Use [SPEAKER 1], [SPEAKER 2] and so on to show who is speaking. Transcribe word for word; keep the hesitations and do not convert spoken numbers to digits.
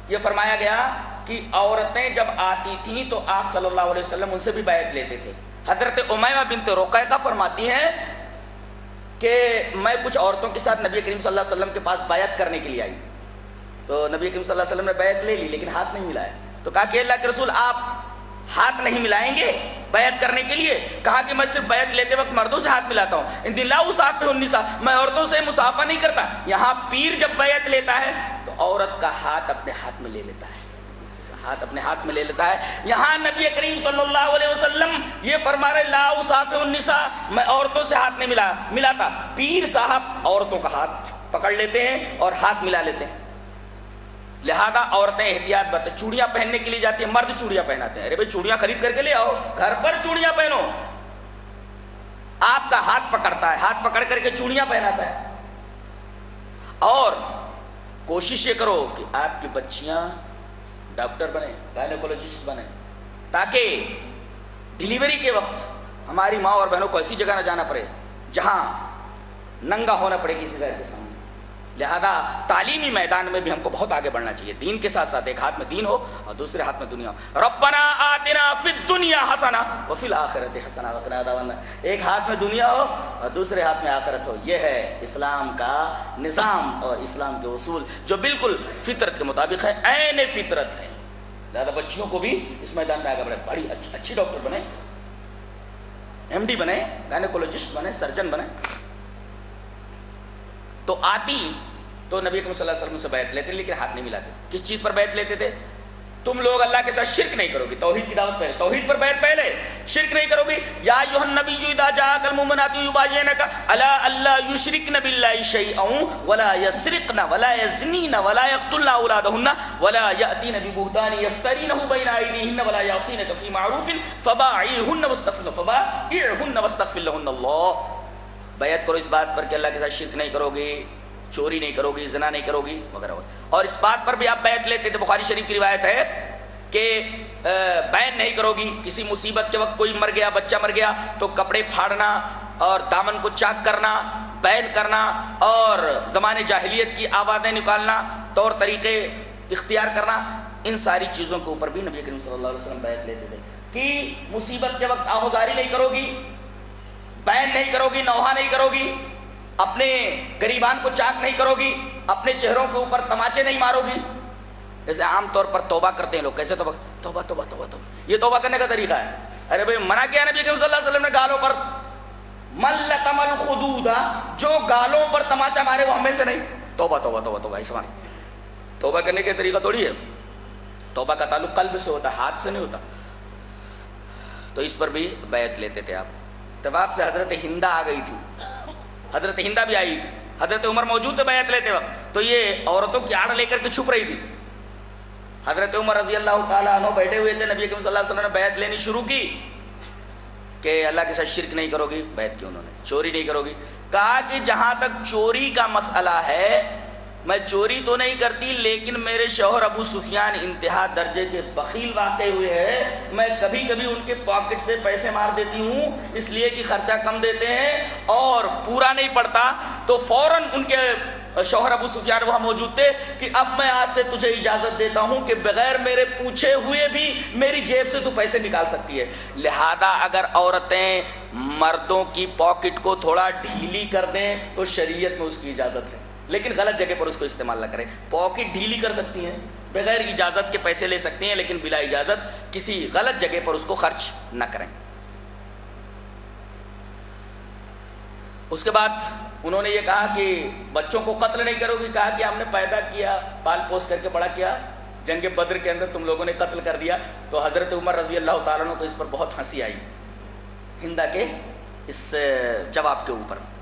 [SPEAKER 1] یہ فرمایا گیا کہ عورتیں جب آتی تھیں تو آپ صلی اللہ علیہ وسلم ان سے بھی بیعت لیتے تھے. حضرت امیمہ بنت رقیقہ فرماتی ہیں کہ میں کچھ عورتوں کے ساتھ نبی کریم صلی اللہ علیہ وسلم کے پاس بیعت کرنے کے لیے آئی, تو نبی کریم صلی اللہ علیہ وسلم نے بیعت لے لی لیکن ہاتھ نہیں ملایا. تو کہا کہ اللہ کے رسول آپ ہاتھ نہیں ملائیں گے بیعت کرنے کے لیے؟ کہا کہ میں صرف بیعت لیتے وقت مردوں سے ہاتھ ملاتا ہوں, ان لا اصافح النساء, میں عورتوں سے مصافحہ نہیں کرتا. یہاں پیر جب بیعت لیتا ہے تو عورت کا ہاتھ اپنے ہاتھ میں لے لیتا ہے, ہاتھ اپنے ہاتھ میں لے لیتا ہے. یہاں نبی کریم صلی اللہ علیہ وسلم یہ فرما رہے لا اصافح النساء, میں عورتوں سے ہاتھ نہیں ملا ملاتا. پیر صاحب عورتوں کا ہاتھ پکڑ لیتے ہیں اور ہاتھ ملا لیتے ہیں. لہذا عورتیں احتیاط برتیں. چوڑیاں پہننے کے لیے جاتی ہیں, مرد چوڑیاں پہناتے ہیں. ارے بھائی چوڑیاں خرید کر کے لے آؤ, گھر پر چوڑیاں پہنو. آپ کا ہاتھ پکڑتا ہے, ہاتھ پکڑ کر کے چوڑیاں پہناتا ہے. اور کوشش یہ کرو کہ آپ کی بچیاں ڈاکٹر بنے, گائنیکولوجسٹ بنے, تاکہ ڈیلیوری کے وقت ہماری ماں اور بہنوں کو ایسی جگہ نہ جانا پڑے جہاں ننگا ہونا پڑے کسی غیر کے سامنے. لہذا تعلیمی میدان میں بھی ہم کو بہت آگے بڑھنا چاہیے. دین کے ساتھ ساتھ ایک ہاتھ میں دین ہو اور دوسرے ہاتھ میں دنیا ہو. ربنا آتنا فی الدنیا حسنہ وفی الآخرۃ حسنہ وقنا عذاب النار. ایک ہاتھ میں دنیا ہو اور دوسرے ہاتھ میں آخرت ہو. یہ ہے اسلام کا نظام اور اسلام کے اصول جو بالکل فطرت کے مطابق ہے, عین فطرت ہے. لہذا بچیوں کو بھی اس میدان میں آگے بڑھے, بڑی اچھی ڈاکٹر بنے, ایم ڈی بنے, گائنیکولوجسٹ بنے, سرجن بنے. تو آتی تو نبی کریم صلی اللہ علیہ وسلم سے بیعت لیتے لیکن ہاتھ نہیں ملاتے. کس چیز پر بیعت لیتے تھے؟ تم لوگ اللہ کے ساتھ شرک نہیں کرو گی. توحید کی دعوت پہلے, توحید پر بیعت پہلے, شرک نہیں کرو گی. یا ایھا النبی اذا جاءک المؤمنات یباینک علی الا یشرکن باللہ شیئا ولا یسرقن ولا یزنین ولا یقتلن اولادہن ولا یأتین ببہتان یفترینہ بین ایدیہن ولا یعصینک فی معروف فباعیہن واستغفر فباعیہن واستغفر لہن اللہ. بیعت کرو اس بات پر کہ اللہ کے ساتھ شرک نہیں کرو گی, چوری نہیں کرو گی, زنا نہیں کرو گی وغیرہ. اور اس بات پر بھی آپ بیعت لیتے تھے. بخاری شریف کی روایت ہے کہ بیعت نہیں کرو گی کسی مصیبت کے وقت, کوئی مر گیا, بچہ مر گیا تو کپڑے پھاڑنا اور دامن کو چاک کرنا, بیعت کرنا اور زمانے جاہلیت کی آوازیں نکالنا, طور طریقے اختیار کرنا, ان ساری چیزوں کے اوپر بھی نبی کریم صلی اللہ علیہ وسلم بیعت لیتے تھے کہ مصیبت کے وقت آہوزاری نہیں کرو گی, بیعت نہیں کرو گی, نوحہ نہیں کرو گی, اپنے گریبان کو چاک نہیں کرو گی, اپنے چہروں کے اوپر تماچے نہیں مارو گی. جیسے عام طور پر توبہ کرتے ہیں لوگ, کیسے توبہ توبہ توبہ توبہ توبہ یہ توبہ کرنے کا طریقہ ہے. ارے بھائی منع کیا نبی کریم صلی اللہ علیہ وسلم نے گالوں پر, ملتم الخدود, جو گالوں پر تماچا مارے وہ ہمیں سے نہیں. توبہ توبہ توبہ توبہ ایسا مارے. توبہ کرنے کا طریقہ تھوڑی ہے. توبہ کا تعلق قلب سے ہوتا ہے, ہاتھ سے نہیں ہوتا. تو اس پر بھی بیعت لیتے تھے آپ. اتفاق سے حضرت ہندہ آ گئی تھی, حضرت ہندہ بھی آئی تھی. حضرت عمر موجود تھے بیعت لیتے وقت, تو یہ عورتوں کی آڑ لے کر کے چھپ رہی تھی. حضرت عمر رضی اللہ تعالیٰ عنہ بیٹھے ہوئے تھے, نبی کریم صلی اللہ علیہ وسلم نے بیعت لینی شروع کی کہ اللہ کے ساتھ شرک نہیں کرو گی. بیعت کی انہوں نے, چوری نہیں کرو گی. کہا کہ جہاں تک چوری کا مسئلہ ہے میں چوری تو نہیں کرتی, لیکن میرے شوہر ابو سفیان انتہا درجے کے بخیل واقع ہوئے ہیں. میں کبھی کبھی ان کے پاکٹ سے پیسے مار دیتی ہوں اس لیے کہ خرچہ کم دیتے ہیں اور پورا نہیں پڑتا. تو فوراً ان کے شوہر ابو سفیان وہاں موجود تھے کہ اب میں آج سے تجھے اجازت دیتا ہوں کہ بغیر میرے پوچھے ہوئے بھی میری جیب سے تو پیسے نکال سکتی ہے. لہذا اگر عورتیں مردوں کی پاکٹ کو تھوڑا ڈھیلی کر دیں تو شریعت میں اس کی اجازت ہے, لیکن غلط جگہ پر اس کو استعمال نہ کریں. پاکٹ ڈھیلی کر سکتی ہیں, بغیر اجازت کے پیسے لے سکتی ہیں, لیکن بلا اجازت کسی غلط جگہ پر اس کو خرچ نہ کریں. اس کے بعد انہوں نے یہ کہا کہ بچوں کو قتل نہیں کرو گی. کہا کہ ہم نے پیدا کیا, پال پوس کر کے بڑا کیا, جنگ بدر کے اندر تم لوگوں نے قتل کر دیا. تو حضرت عمر رضی اللہ تعالیٰ عنہ کو اس پر بہت ہنسی آئی, ہندہ کے اس جواب کے اوپر.